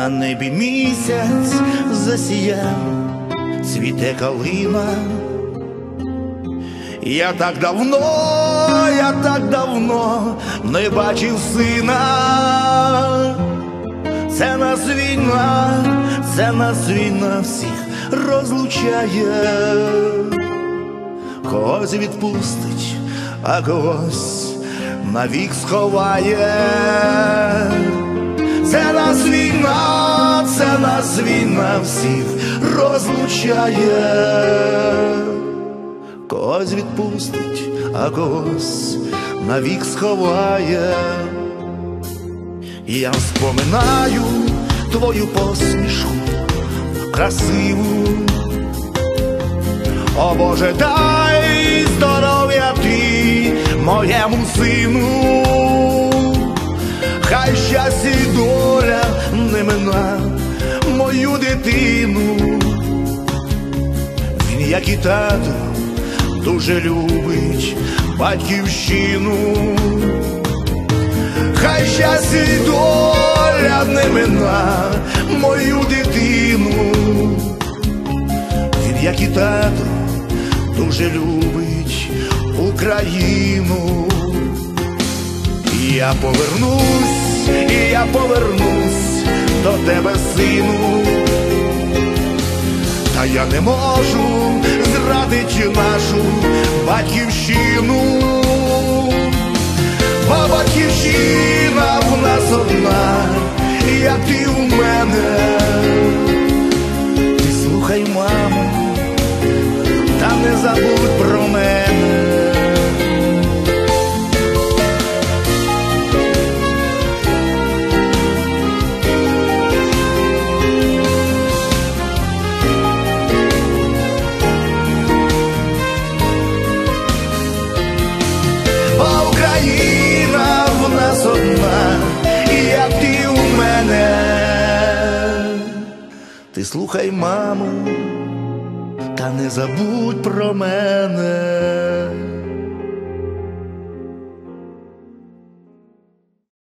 На небі місяць засіяв, цвіте калина. Я так давно не бачив сина. Це нас війна всіх розлучає. Когось відпустить, а когось навік сховає. Це нас війна всіх розлучає. Когось відпустить, а когось навік сховає. Я вспоминаю твою посмішку красиву. О Боже, дай здоров'я ти моєму сину. Хай щастя й доля не мина мою дитину. Він, як і тато, дуже любить батьківщину. Хай щастя й доля не мина мою дитину. Він, як і тато, дуже любить Україну. Я повернусь до тебе, сину. Та я не можу зрадити нашу батьківщину. Бо батьківщина в нас одна, як ти у мене. Ти слухай, мамо, та не забудь про мене. Україна в нас одна, як ти у мене. Ти слухай, мамо, та не забудь про мене.